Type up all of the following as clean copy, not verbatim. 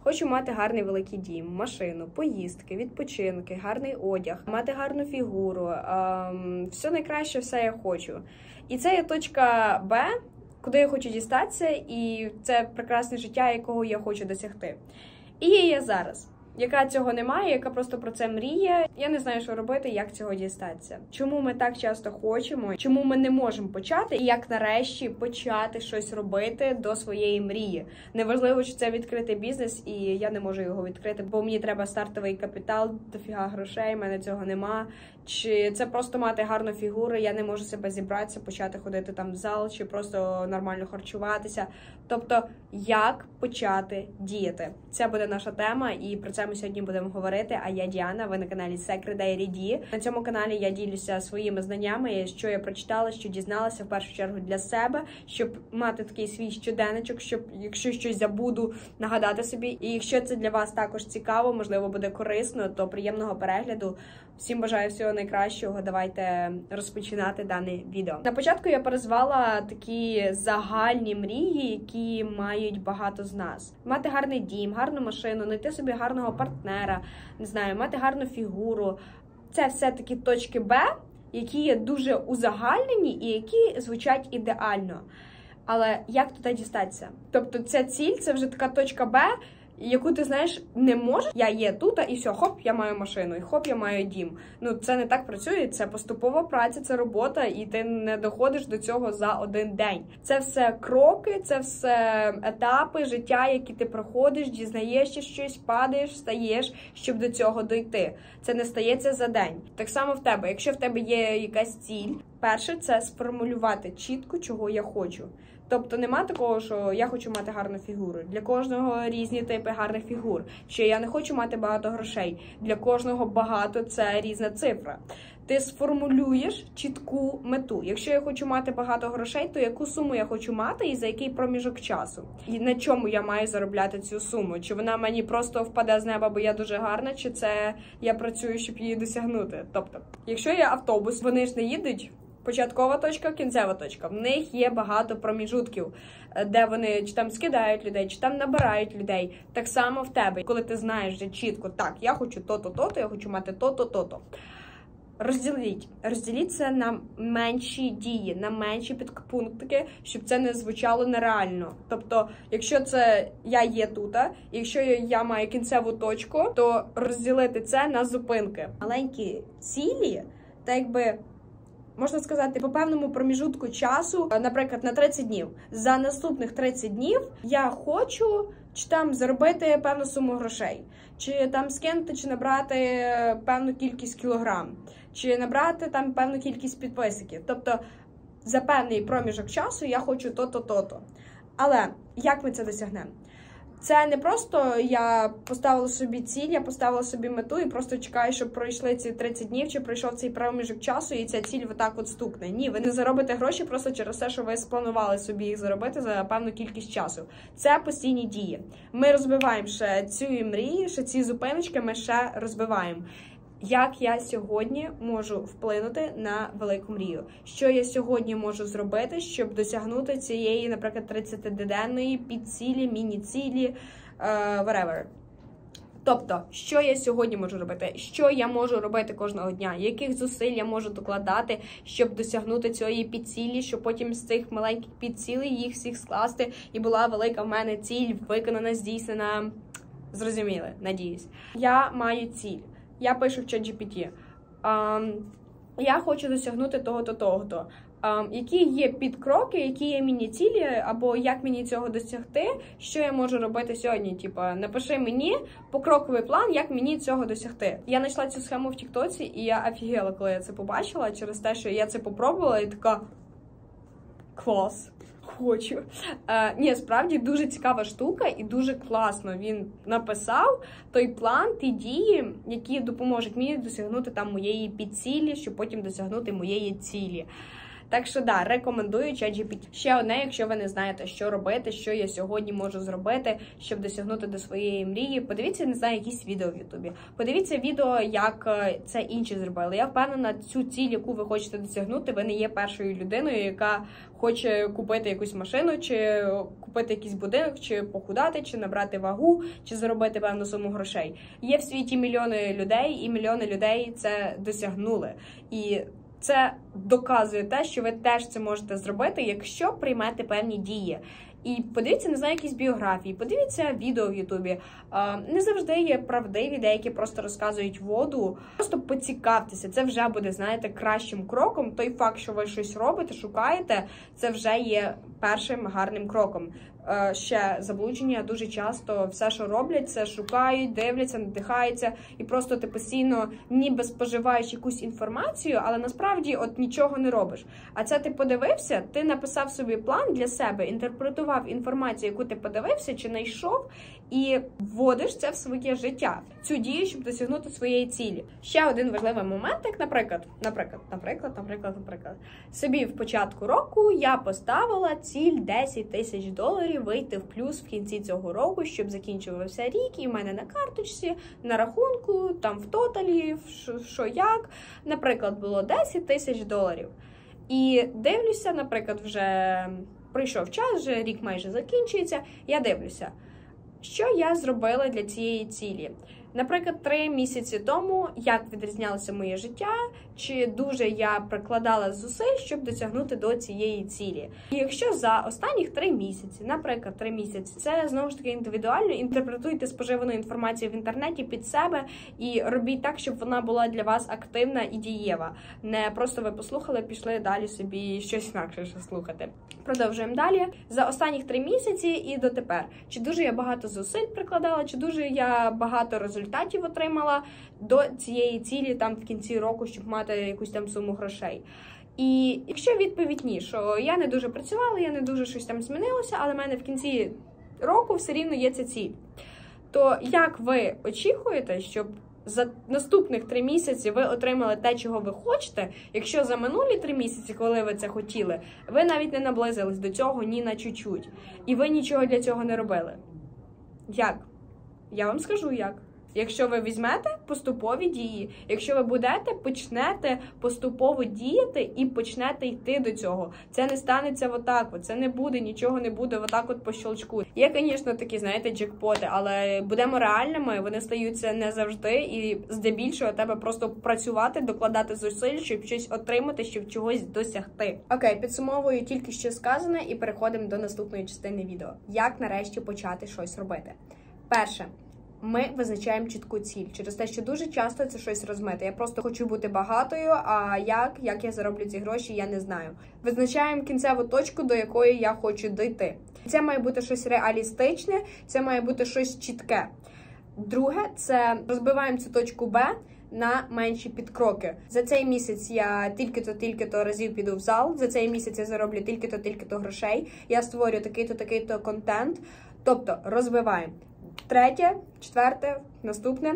Хочу мати гарний великий дім, машину, поїздки, відпочинки, гарний одяг, мати гарну фігуру, все найкраще, все я хочу. І це є точка Б, куди я хочу дістатися, і це прекрасне життя, якого я хочу досягти. І є я зараз, яка цього не має, яка просто про це мріє. Я не знаю, що робити, як цього дістатися. Чому ми так часто хочемо, чому ми не можемо почати, і як нарешті почати щось робити до своєї мрії. Неважливо, чи це відкрити бізнес, і я не можу його відкрити, бо мені треба стартовий капітал, дофіга грошей, в мене цього нема. Чи це просто мати гарну фігуру, я не можу себе зібратися, почати ходити там в зал, чи просто нормально харчуватися. Тобто, як почати діяти? Це буде наша тема, і про це ми сьогодні будемо говорити. А я Діана, ви на каналі Secret Diary D. На цьому каналі я ділюся своїми знаннями, що я прочитала, що дізналася, в першу чергу для себе, щоб мати такий свій щоденничок, щоб, якщо щось забуду, нагадати собі. І якщо це для вас також цікаво, можливо, буде корисно, то приємного перегляду. Всім бажаю всього найкращого, давайте розпочинати дане відео. На початку я перезвала такі загальні мрії, які мають багато з нас. Мати гарний дім, гарну машину, знайти собі гарного партнера, не знаю, мати гарну фігуру. Це все такі точки Б, які є дуже узагальнені і які звучать ідеально. Але як туди дістатися? Тобто ця ціль, це вже така точка Б, яку ти, знаєш, не можеш. Я є тут, і все, хоп, я маю машину, і хоп, я маю дім. Ну, це не так працює, це поступова праця, це робота, і ти не доходиш до цього за один день. Це все кроки, це все етапи життя, які ти проходиш, дізнаєшся щось, падаєш, встаєш, щоб до цього дойти. Це не стається за день. Так само в тебе. Якщо в тебе є якась ціль, перше, це сформулювати чітко, чого я хочу. Тобто нема такого, що я хочу мати гарну фігуру. Для кожного різні типи гарних фігур. Чи я не хочу мати багато грошей. Для кожного багато – це різна цифра. Ти сформулюєш чітку мету. Якщо я хочу мати багато грошей, то яку суму я хочу мати і за який проміжок часу? І на чому я маю заробляти цю суму? Чи вона мені просто впаде з неба, бо я дуже гарна, чи це я працюю, щоб її досягнути? Тобто, якщо є автобус, вони ж не їдуть початкова точка, кінцева точка. В них є багато проміжутків, де вони чи там скидають людей, чи там набирають людей. Так само в тебе. Коли ти знаєш вже чітко, так, я хочу то-то, то-то, я хочу мати то-то, то-то. Розділіть це на менші дії, на менші підпунктики, щоб це не звучало нереально. Тобто, якщо це я є тут, якщо я маю кінцеву точку, то розділити це на зупинки. Маленькі цілі, так якби, можна сказати, по певному проміжутку часу, наприклад, на 30 днів. За наступних 30 днів я хочу чи там заробити певну суму грошей, чи там скинути, чи набрати певну кількість кілограм, чи набрати там певну кількість підписників. Тобто за певний проміжок часу я хочу то-то, то-то. Але як ми це досягнемо? Це не просто я поставила собі ціль, я поставила собі мету і просто чекаю, щоб пройшли ці 30 днів, чи пройшов цей проміжок часу, і ця ціль отак от стукне. Ні, ви не заробите гроші просто через те, що ви спланували собі їх заробити за певну кількість часу. Це постійні дії. Ми розбиваємо ще цю мрію, ще ці зупиночки ми ще розбиваємо. Як я сьогодні можу вплинути на велику мрію? Що я сьогодні можу зробити, щоб досягнути цієї, наприклад, 30-денної підцілі, міні-цілі, whatever. Тобто, що я сьогодні можу робити? Що я можу робити кожного дня? Яких зусиль я можу докладати, щоб досягнути цієї підцілі, щоб потім з цих маленьких підцілей їх всіх скласти, і була велика в мене ціль, виконана, здійснена, зрозуміли, надіюсь. Я маю ціль. Я пишу в ChatGPT. Я хочу досягнути того-то, того-то. Які є підкроки, які є міні-цілі, або як мені цього досягти, що я можу робити сьогодні? Типа, напиши мені покроковий план, як мені цього досягти. Я знайшла цю схему в Тіктоці, і я офігела, коли я це побачила, через те, що я це попробувала, і така, клас. Хочу. Ні, справді дуже цікава штука і дуже класно він написав той план, ті дії, які допоможуть мені досягнути там моєї підцілі, щоб потім досягнути моєї цілі. Так що, да, рекомендую ChatGPT. Ще одне, якщо ви не знаєте, що робити, що я сьогодні можу зробити, щоб досягнути до своєї мрії, подивіться, не знаю, якісь відео в Ютубі. Подивіться відео, як це інші зробили. Я впевнена, цю ціль, яку ви хочете досягнути, ви не є першою людиною, яка хоче купити якусь машину, чи купити якийсь будинок, чи похудати, чи набрати вагу, чи заробити певну суму грошей. Є в світі мільйони людей, і мільйони людей це досягнули. І це доказує те, що ви теж це можете зробити, якщо приймете певні дії. І подивіться, не знаю, якісь біографії, подивіться відео в Ютубі. Не завжди є правдиві, деякі просто розказують воду. Просто поцікавтеся, це вже буде, знаєте, кращим кроком. Той факт, що ви щось робите, шукаєте, це вже є першим гарним кроком. Ще заблудження дуже часто все, що роблять, це шукають, дивляться, надихаються і просто ти постійно ніби споживаєш якусь інформацію, але насправді от нічого не робиш. А це ти подивився, ти написав собі план для себе, інтерпретував інформацію, яку ти подивився чи знайшов, і вводиш це в своє життя, цю дію, щоб досягнути своєї цілі. Ще один важливий момент, як, наприклад, собі в початку року я поставила ціль $10 000 вийти в плюс в кінці цього року, щоб закінчувався рік, і в мене на карточці, на рахунку, там в тоталі, що як, наприклад, було $10 000. І дивлюся, наприклад, вже прийшов час, вже рік майже закінчується, я дивлюся, що я зробила для цієї цілі. Наприклад, 3 місяці тому, як відрізнялося моє життя, чи дуже я прикладала зусиль, щоб досягнути до цієї цілі. І якщо за останніх 3 місяці, наприклад, 3 місяці, це знову ж таки індивідуально, інтерпретуйте споживану інформацію в інтернеті під себе і робіть так, щоб вона була для вас активна і дієва. Не просто ви послухали, пішли далі собі щось інакше слухати. Продовжуємо далі. За останніх 3 місяці і дотепер. Чи дуже я багато зусиль прикладала, чи дуже я багато результатів отримала до цієї цілі там в кінці року, щоб мати якусь там суму грошей. І якщо відповідь ні, що я не дуже працювала, я не дуже щось там змінилося, але в мене в кінці року все рівно є ця ціль, то як ви очікуєте, щоб за наступних 3 місяці ви отримали те, чого ви хочете, якщо за минулі 3 місяці, коли ви це хотіли, ви навіть не наблизились до цього ні на чуть-чуть, і ви нічого для цього не робили? Як? Я вам скажу як. Якщо ви візьмете поступові дії, якщо ви почнете поступово діяти і почнете йти до цього, це не станеться отак, це не буде, нічого не буде отак от по щелчку. Є, звісно, такі, знаєте, джекпоти, але будемо реальними, вони стаються не завжди, і здебільшого треба просто працювати, докладати зусиль, щоб щось отримати, щоб чогось досягти. Окей, підсумовую тільки що сказане і переходимо до наступної частини відео. Як нарешті почати щось робити? Перше. Ми визначаємо чітку ціль, через те, що дуже часто це щось розмите. Я просто хочу бути багатою, а як я зароблю ці гроші, я не знаю. Визначаємо кінцеву точку, до якої я хочу дійти. Це має бути щось реалістичне, це має бути щось чітке. Друге, це розбиваємо цю точку Б на менші підкроки. За цей місяць я тільки-то разів піду в зал, за цей місяць я зароблю тільки-то грошей, я створю такий-то контент, тобто розбиваємо. Третє, четверте, наступне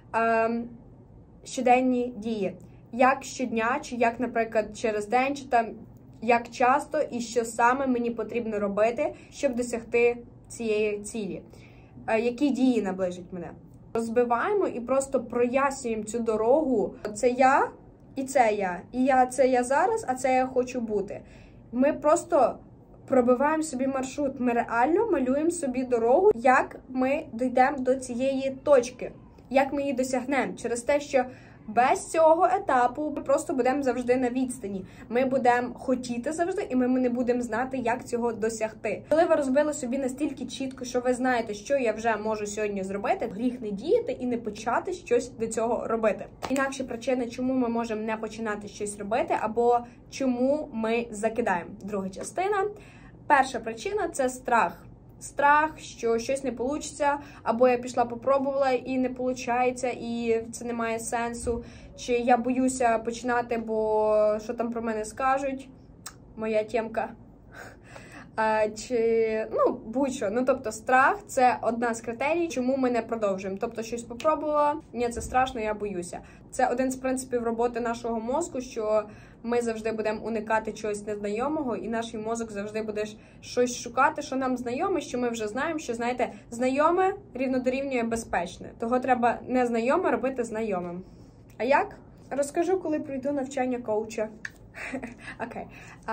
щоденні дії. Як щодня, чи як, наприклад, через день, чи там як часто і що саме мені потрібно робити, щоб досягти цієї цілі. Які дії наближать мене. Розбиваємо і просто прояснюємо цю дорогу. Це я і це я. І це я зараз, а це я хочу бути. Ми просто пробиваємо собі маршрут, ми реально малюємо собі дорогу, як ми дійдемо до цієї точки, як ми її досягнемо. Через те, що без цього етапу ми просто будемо завжди на відстані. Ми будемо хотіти завжди, і ми не будемо знати, як цього досягти. Коли ви розбили собі настільки чітко, що ви знаєте, що я вже можу сьогодні зробити, гріх не діяти і не почати щось до цього робити. Інакші причини, чому ми можемо не починати щось робити, або чому ми закидаємо. Друга частина. Перша причина – це страх. Страх, що щось не вийде, або я пішла попробувала і не виходить, і це не має сенсу. Чи я боюся починати, бо що там про мене скажуть, моя темка. чи, ну, будь-що. Ну, тобто, страх – це одна з критерій, чому ми не продовжуємо. Тобто, щось попробувала, ні, це страшно, я боюся. Це один з принципів роботи нашого мозку, що ми завжди будемо уникати чогось незнайомого, і наш мозок завжди буде щось шукати, що нам знайоме, що ми вже знаємо, що, знаєте, знайоме рівно дорівнює безпечне. Того треба незнайоме робити знайомим. А як? Розкажу, коли пройду навчання коуча. Окей.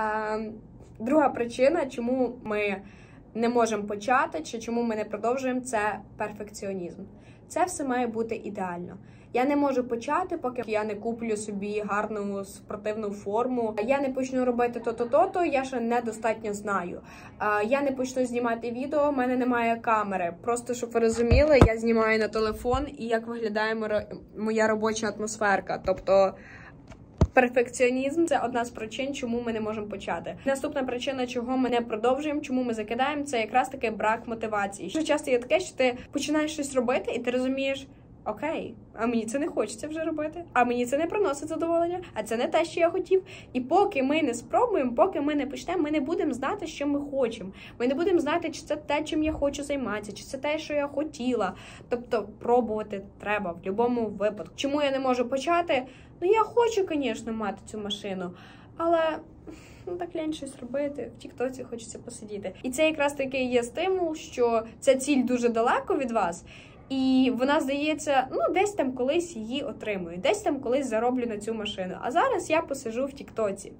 Друга причина, чому ми не можемо почати, чи чому ми не продовжуємо, це перфекціонізм. Це все має бути ідеально. Я не можу почати, поки я не куплю собі гарну спортивну форму. Я не почну робити то-то, я ще недостатньо знаю. Я не почну знімати відео, в мене немає камери. Просто, щоб ви розуміли, я знімаю на телефон і як виглядає моя робоча атмосферка. Тобто перфекціонізм – це одна з причин, чому ми не можемо почати. Наступна причина, чого ми не продовжуємо, чому ми закидаємо, це якраз таки брак мотивації. Дуже часто є таке, що ти починаєш щось робити, і ти розумієш, окей, а мені це не хочеться вже робити, а мені це не приносить задоволення, а це не те, що я хотів. І поки ми не спробуємо, поки ми не почнемо, ми не будемо знати, що ми хочемо. Ми не будемо знати, чи це те, чим я хочу займатися, чи це те, що я хотіла. Тобто пробувати треба в будь-якому випадку. Чому я не можу почати? Ну, я хочу, звісно, мати цю машину, але так лінь щось робити, в тіктоці хочеться посидіти. І це якраз таки є стимул, що ця ціль дуже далеко від вас, і вона, здається, ну, десь там колись її отримую, десь там колись зароблю на цю машину. А зараз я посиджу в тіктоці.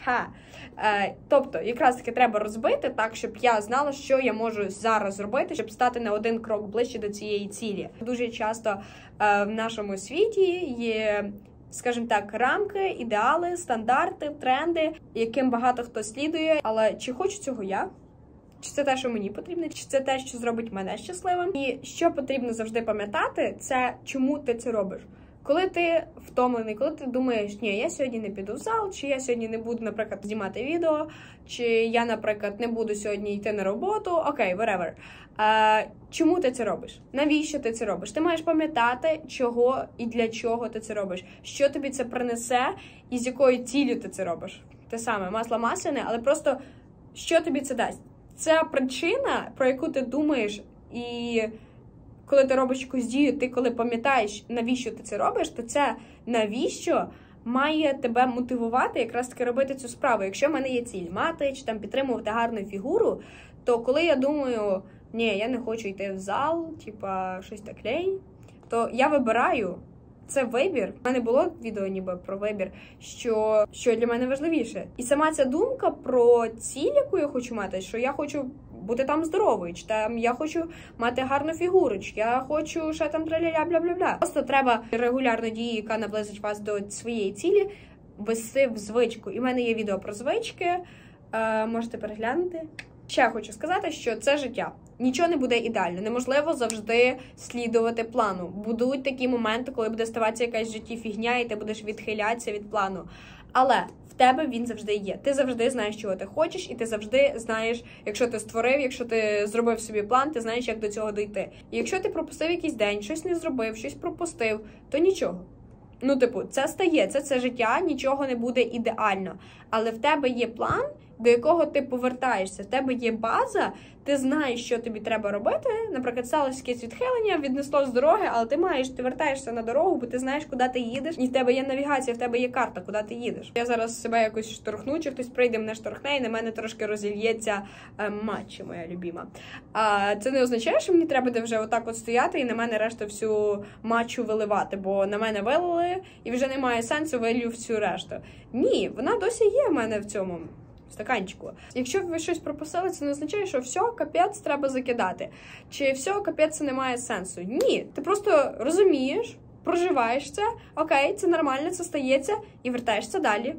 Тобто, якраз таки треба розбити так, щоб я знала, що я можу зараз зробити, щоб стати на один крок ближче до цієї цілі. Дуже часто в нашому світі є, скажімо так, рамки, ідеали, стандарти, тренди, яким багато хто слідує. Але чи хочу цього я? Чи це те, що мені потрібно? Чи це те, що зробить мене щасливим? І що потрібно завжди пам'ятати, це чому ти це робиш. Коли ти втомлений, коли ти думаєш, ні, я сьогодні не піду в зал, чи я сьогодні не буду, наприклад, знімати відео, чи я, наприклад, не буду сьогодні йти на роботу, окей, whatever. Чому ти це робиш? Навіщо ти це робиш? Ти маєш пам'ятати, чого і для чого ти це робиш, що тобі це принесе і з якою ціллю ти це робиш. Те саме, масло масляне, але просто що тобі це дасть? Це причина, про яку ти думаєш, і коли ти робиш якусь дію, ти коли пам'ятаєш, навіщо ти це робиш, то це навіщо має тебе мотивувати якраз таки робити цю справу. Якщо в мене є ціль мати, чи там підтримувати гарну фігуру, то коли я думаю, ні, я не хочу йти в зал, типа щось так лень, то я вибираю. Це вибір. У мене було відео ніби про вибір, що для мене важливіше. І сама ця думка про ціль, яку я хочу мати, що я хочу бути там здоровою, чи там я хочу мати гарну фігуру, чи я хочу ще там траля-ля, бля-бля-бля. Просто треба регулярно дії, яка наблизить вас до своєї цілі, ввести в звичку. І в мене є відео про звички, можете переглянути. Ще хочу сказати, що це життя. Нічого не буде ідеально. Неможливо завжди слідувати плану. Будуть такі моменти, коли буде ставатися якась в житті фігня, і ти будеш відхилятися від плану. Але в тебе він завжди є. Ти завжди знаєш, чого ти хочеш, і ти завжди знаєш, якщо ти створив, якщо ти зробив собі план, ти знаєш, як до цього дійти. І якщо ти пропустив якийсь день, щось не зробив, щось пропустив, то нічого. Ну, типу, це стається, це життя, нічого не буде ідеально. Але в тебе є план, до якого ти повертаєшся. В тебе є база, ти знаєш, що тобі треба робити. Наприклад, сталося якесь відхилення, віднесло з дороги, але ти вертаєшся на дорогу, бо ти знаєш, куди ти їдеш. І в тебе є навігація, в тебе є карта, куди ти їдеш. Я зараз себе якось штовхну, чи хтось прийде, мене штовхне, і на мене трошки розільється матчі, моя любима. Це не означає, що мені треба буде вже отак от стояти і на мене решту всю матчу виливати, бо на мене вилили, і вже немає сенсу вилью всю решту. Ні, вона досі є в мене в цьому стаканчику. Якщо ви щось пропустили, це не означає, що все, капець, треба закидати. Чи все, капець, це не має сенсу. Ні, ти просто розумієш, проживаєш це, окей, це нормально, це стається, і вертаєшся далі.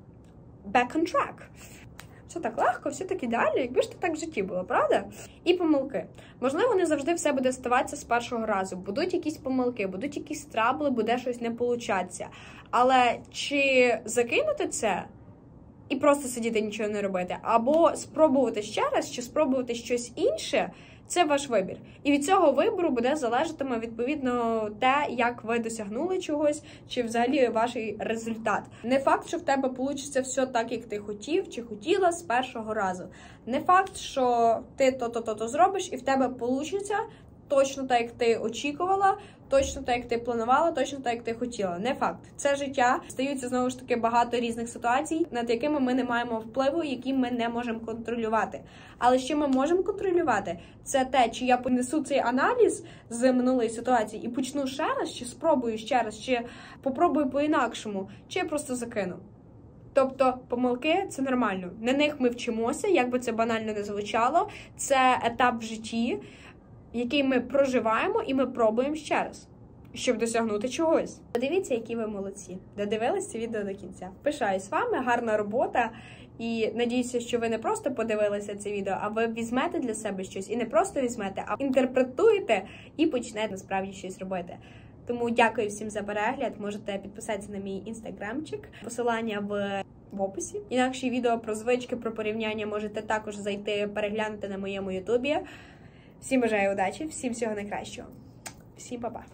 Back on track. Все так легко, все так ідеально, якби ж це так в житті було, правда? І помилки. Можливо, не завжди все буде ставатися з першого разу. Будуть якісь помилки, будуть якісь трабли, буде щось не получатися. Але чи закинути це і просто сидіти, нічого не робити, або спробувати ще раз, чи спробувати щось інше, Це ваш вибір. І від цього вибору буде залежатиме, відповідно, те, як ви досягнули чогось, чи взагалі ваш результат. Не факт, що в тебе вийде все так, як ти хотів, чи хотіла з першого разу. Не факт, що ти то-то зробиш, і в тебе вийде точно так, як ти очікувала, точно так, як ти планувала, точно так, як ти хотіла. Не факт. Це життя. Стаються, знову ж таки, багато різних ситуацій, над якими ми не маємо впливу, які ми не можемо контролювати. Але що ми можемо контролювати, це те, чи я понесу цей аналіз з минулої ситуації і почну ще раз, чи спробую ще раз, чи попробую по-інакшому, чи я просто закину. Тобто помилки – це нормально. На них ми вчимося, як би це банально не звучало. Це етап в житті, який ми проживаємо, і ми пробуємо ще раз, щоб досягнути чогось. Подивіться, які ви молодці. Додивились це відео до кінця. Пишаюсь вами, гарна робота. І надіюся, що ви не просто подивилися це відео, а ви візьмете для себе щось. І не просто візьмете, а інтерпретуєте і почнете насправді щось робити. Тому дякую всім за перегляд. Можете підписатися на мій інстаграмчик. Посилання в описі. Інакше відео про звички, про порівняння можете також зайти, переглянути на моєму ютубі. Всім бажаю удачі, всім всього найкращого. Всім па-па.